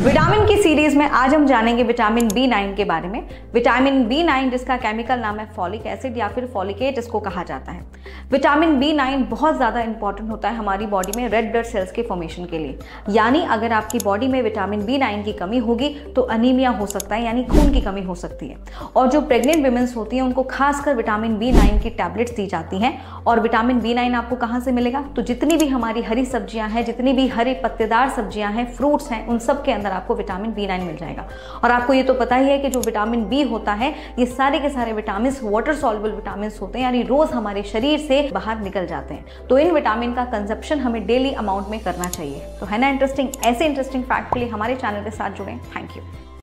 Vitamin की series में आज हम जानेंगे विटामिन B9 के बारे में। विटामिन B9 जिसका केमिकल नाम है फॉलिक एसिड या फिर फॉलिकेट इसको कहा जाता है। विटामिन B9 बहुत ज़्यादा इंपॉर्टेंट होता है हमारी बॉडी में रेड ब्लड सेल्स के फॉर्मेशन के लिए। यानी अगर आपकी बॉडी में विटामिन B9 की कमी होगी तो अनीमिया हो सकता है, यानी खून की कमी हो सकती है। और जो प्रेग्नेंट वुमेन्स होती हैं उनको खासकर विटामिन B9 की टैबलेट्स दी जाती हैं। और विटामिन B9 आपको कहाँ से मिलेगा? तो जितनी भी हमारी हरी सब्जियां हैं, जितनी भी हरे पत्तेदार सब्जियां हैं, फ्रूट्स हैं, उन सब के अंदर आपको विटामिन B9 मिल जाएगा। और आपको ये तो पता ही है कि जो विटामिन B होता है, ये सारे के सारे विटामिन वाटर सॉल्युबल विटामिन होते हैं, यानी रोज हमारे शरीर से बाहर निकल जाते हैं। तो इन विटामिन का कंजप्शन हमें डेली अमाउंट में करना चाहिए। तो है ना इंटरेस्टिंग? ऐसे इंटरेस्टिंग फैक्ट के लिए हमारे चैनल के साथ जुड़ें। Thank you.